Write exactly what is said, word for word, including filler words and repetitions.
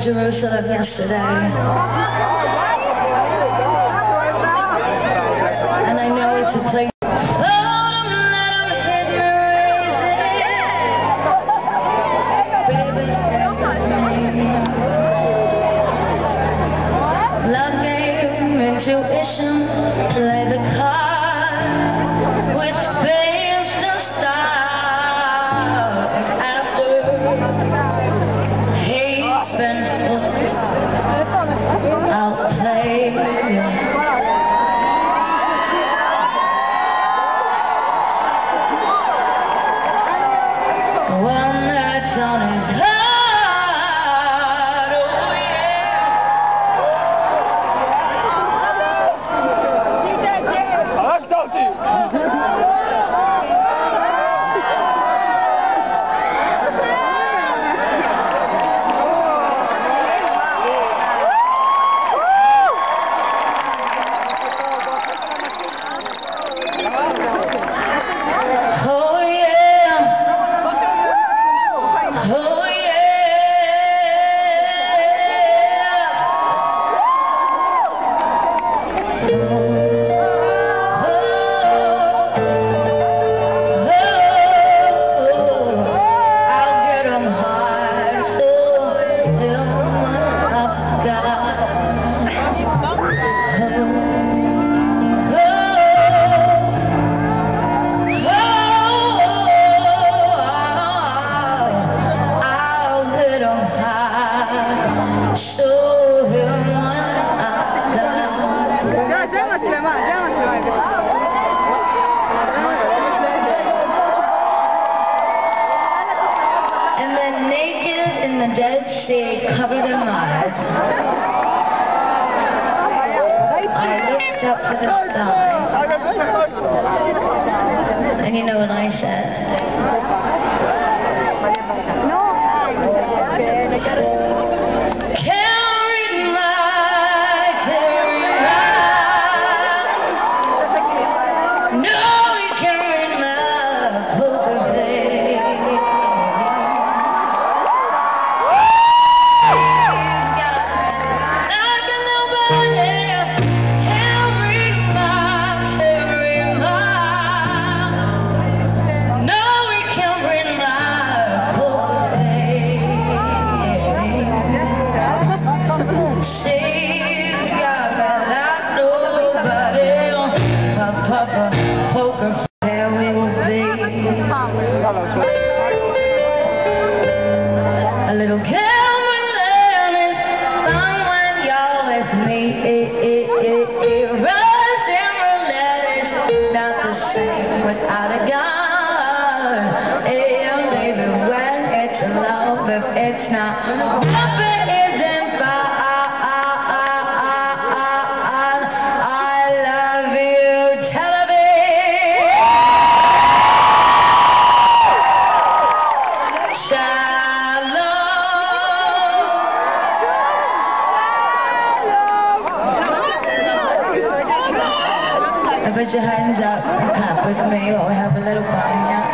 Jerusalem yesterday, and I know it's a place. Love game, intuition, play the card with space to start. After he's been hooked, I'll play you. One that's on his heart, oh the Dead Sea covered in mud, I looked up to the sky, and you know what I said? Carry my, carry my, no, you carry my poker face. Poker fair we will be. A little Cameron is fun when you're with me. Russian roulette is not the same without a gun. Yeah, baby, when it's love, if it's not, love it isn't fun. Put your hands up and clap with me, or have a little fun, yeah?